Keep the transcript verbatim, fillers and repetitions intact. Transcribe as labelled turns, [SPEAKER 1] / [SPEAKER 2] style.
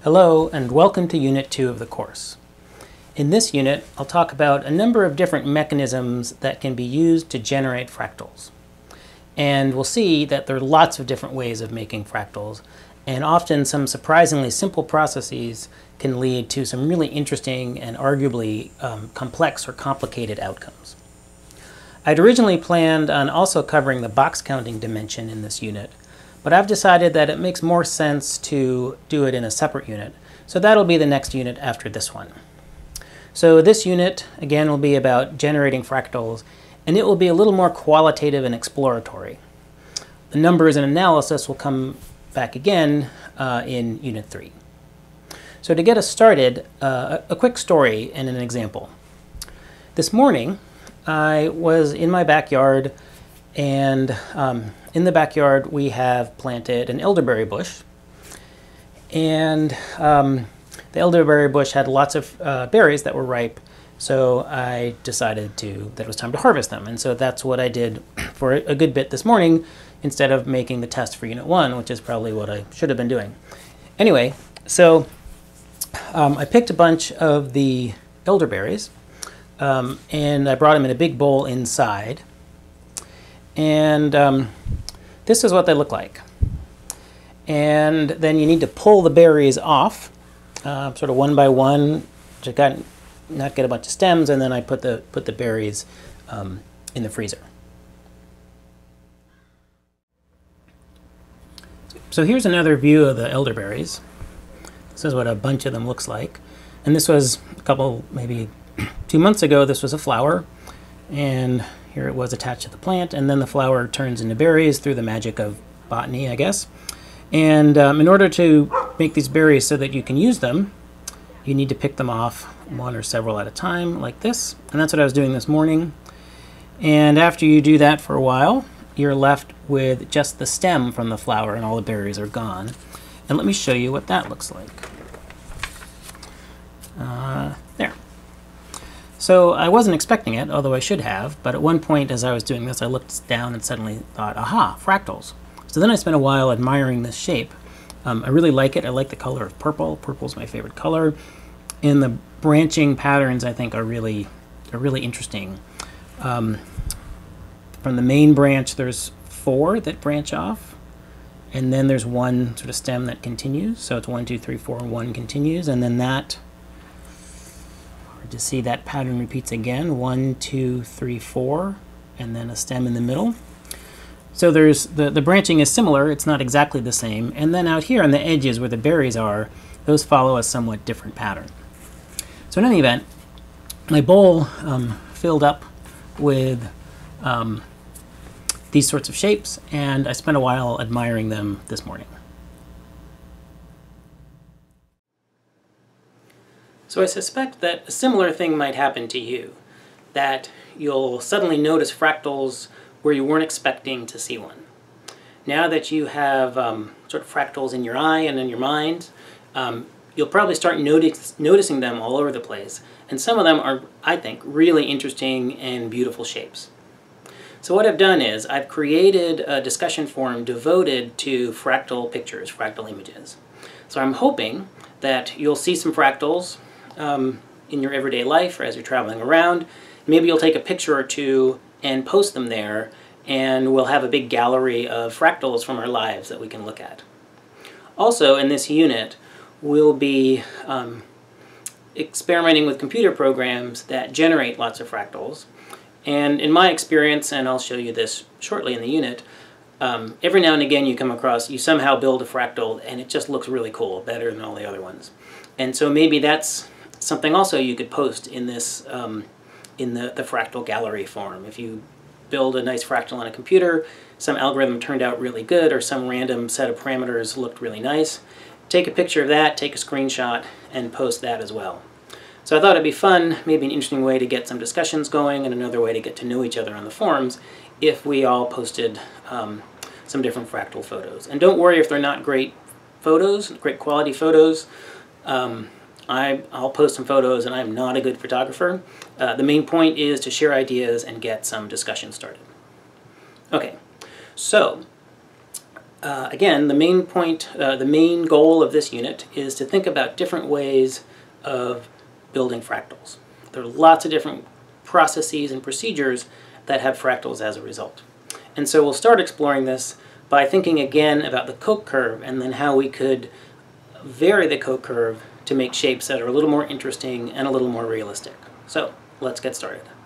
[SPEAKER 1] Hello and welcome to Unit two of the course. In this unit, I'll talk about a number of different mechanisms that can be used to generate fractals. And we'll see that there are lots of different ways of making fractals, and often some surprisingly simple processes can lead to some really interesting and arguably um, complex or complicated outcomes. I'd originally planned on also covering the box counting dimension in this unit, but I've decided that it makes more sense to do it in a separate unit. So that'll be the next unit after this one. So this unit, again, will be about generating fractals, and it will be a little more qualitative and exploratory. The numbers and analysis will come back again uh, in Unit three. So to get us started, uh, a quick story and an example. This morning, I was in my backyard, and um, in the backyard we have planted an elderberry bush, and um, the elderberry bush had lots of uh, berries that were ripe, so I decided to that it was time to harvest them, and so that's what I did for a good bit this morning instead of making the test for Unit one, which is probably what I should have been doing. Anyway, so um, I picked a bunch of the elderberries, um, and I brought them in a big bowl inside. And um, this is what they look like. And then you need to pull the berries off, uh, sort of one by one, to got, not get a bunch of stems, and then I put the, put the berries um, in the freezer. So here's another view of the elderberries. This is what a bunch of them looks like. And this was a couple, maybe two months ago, this was a flower. And here it was attached to the plant, and then the flower turns into berries through the magic of botany, I guess. And um, in order to make these berries so that you can use them, you need to pick them off one or several at a time, like this. And that's what I was doing this morning. And after you do that for a while, you're left with just the stem from the flower, and all the berries are gone. And let me show you what that looks like. Uh, there. So I wasn't expecting it, although I should have, but at one point as I was doing this, I looked down and suddenly thought, aha, fractals. So then I spent a while admiring this shape. Um, I really like it. I like the color of purple. Purple's my favorite color. And the branching patterns, I think, are really, are really interesting. Um, from the main branch, there's four that branch off, and then there's one sort of stem that continues. So it's one, two, three, four, and one continues, and then that to see that pattern repeats again, one, two, three, four, and then a stem in the middle. So there's the, the branching is similar, it's not exactly the same, and then out here on the edges where the berries are, those follow a somewhat different pattern. So in any event, my bowl um, filled up with um, these sorts of shapes, and I spent a while admiring them this morning. So I suspect that a similar thing might happen to you, that you'll suddenly notice fractals where you weren't expecting to see one. Now that you have um, sort of fractals in your eye and in your mind, um, you'll probably start notice, noticing them all over the place, and some of them are, I think, really interesting and beautiful shapes. So what I've done is I've created a discussion forum devoted to fractal pictures, fractal images. So I'm hoping that you'll see some fractals Um, in your everyday life or as you're traveling around. Maybe you'll take a picture or two and post them there, and we'll have a big gallery of fractals from our lives that we can look at. Also, in this unit, we'll be um, experimenting with computer programs that generate lots of fractals. And in my experience, and I'll show you this shortly in the unit, um, every now and again you come across, you somehow build a fractal and it just looks really cool, better than all the other ones. And so maybe that's something also you could post in this, um, in the, the fractal gallery form. If you build a nice fractal on a computer, some algorithm turned out really good, or some random set of parameters looked really nice, take a picture of that, take a screenshot, and post that as well. So I thought it'd be fun, maybe an interesting way to get some discussions going, and another way to get to know each other on the forums, if we all posted um, some different fractal photos. And don't worry if they're not great photos, great quality photos. Um, I, I'll post some photos, and I'm not a good photographer. Uh, the main point is to share ideas and get some discussion started. Okay, so Uh, again, the main point, uh, the main goal of this unit is to think about different ways of building fractals. There are lots of different processes and procedures that have fractals as a result. And so we'll start exploring this by thinking again about the Koch curve and then how we could vary the Koch curve to make shapes that are a little more interesting and a little more realistic. So let's get started.